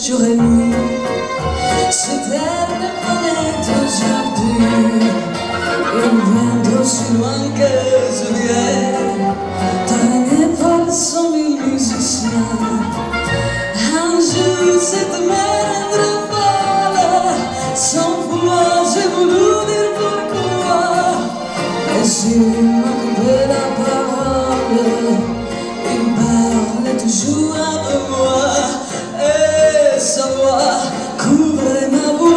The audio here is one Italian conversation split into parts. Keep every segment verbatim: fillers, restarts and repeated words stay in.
j'aurais lu cette terre de planète aujourd'hui. Il vento si loin que je viens traîné par cent mille musiciens. Un jour cette mer folle, sans vouloir j'ai voulu dire pourquoi. Et s'il m'a coupé la parole, il parlait toujours avec moi. Et sa voix couvrait ma voix.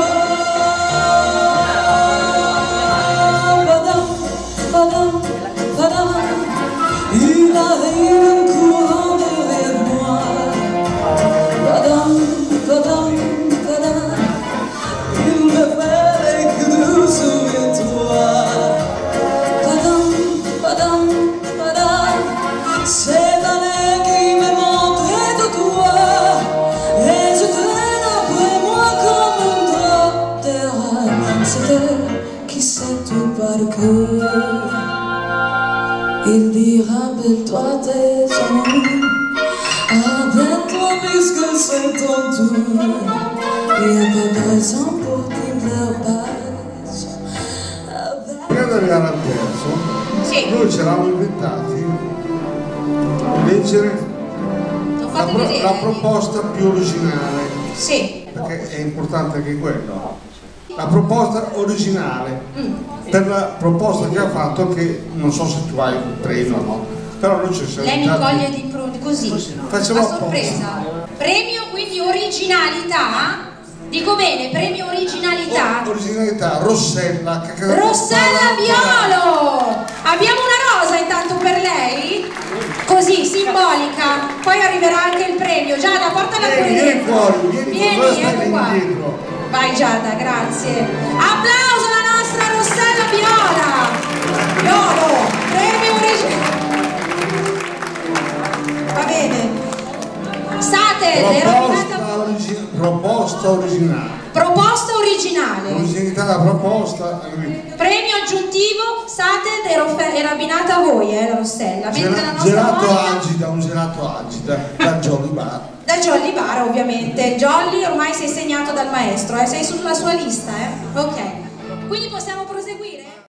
Il arrive un courant derrière moi. Padam, padam, padam. Il me fait que tu souviens-toi. Padam, padam, padam. Cette année qui me montrait de toi. Et je traîne après moi comme un drap d'air. C'est elle qui sait tout par cœur. Il dit rappelle-toi tes amours, rappelle-toi puisque c'est ton tour. Il y a pas besoin pour dire leur bacio. Prima di arrivare al terzo, sì. Noi ci eravamo inventati leggere la, pro la proposta più originale. Sì. Perché è importante anche quello. La proposta originale. Mm. Per la proposta che ha fatto, che non so se tu hai un premio o no, però noi ci siamo. Lei mi coglie di, di così, facciamo a sorpresa. Premio quindi originalità, dico bene, premio originalità. O originalità, Rossella. Che Rossella Violo! Abbiamo una rosa intanto per lei, così simbolica, poi arriverà anche il premio. Giada, portala vieni, pure vieni dentro. fuori, vieni, vieni, ecco qua. Indietro. Vai Giada, grazie. Applauso alla nostra Rossella Viola! Violo, premio originale. Va bene. State, proposta, origi proposta originale. Proposta originale. Originalità della proposta. Premio aggiuntivo, Sate era abbinata a voi, eh, la Rossella. Mentre la nostra gelato moglie... agita, un gelato agita, da Jolly Bar. Da Jolly Bar, ovviamente. Jolly ormai sei segnato dal maestro, eh? Sei sulla sua lista, eh? Ok. Quindi possiamo